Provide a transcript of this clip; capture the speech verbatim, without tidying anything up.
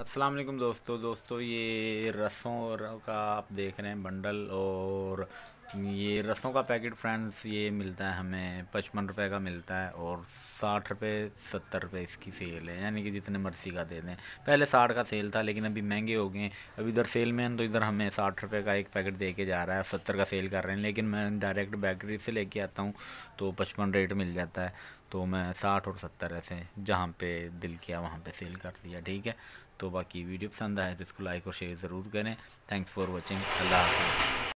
अस्सलाम वालेकुम दोस्तों दोस्तों ये रसों और का आप देख रहे हैं बंडल। और ये रसों का पैकेट फ्रेंड्स ये मिलता है हमें पचपन रुपये का मिलता है और साठ रुपये सत्तर रुपये इसकी सेल है, यानी कि जितने मर्जी का दे दें। पहले साठ का सेल था लेकिन अभी महंगे हो गए हैं। अभी इधर सेल में हैं तो इधर हमें साठ रुपये का एक पैकेट दे के जा रहा है, सत्तर का सेल कर रहे हैं। लेकिन मैं डायरेक्ट बेकरी से लेके आता हूँ तो पचपन रेट मिल जाता है, तो मैं साठ और सत्तर ऐसे जहाँ पे दिल किया वहाँ पे सेल कर दिया। ठीक है, तो बाकी वीडियो पसंद आए तो इसको लाइक और शेयर ज़रूर करें। Thanks for watching. अल्लाह हाफ़िज़।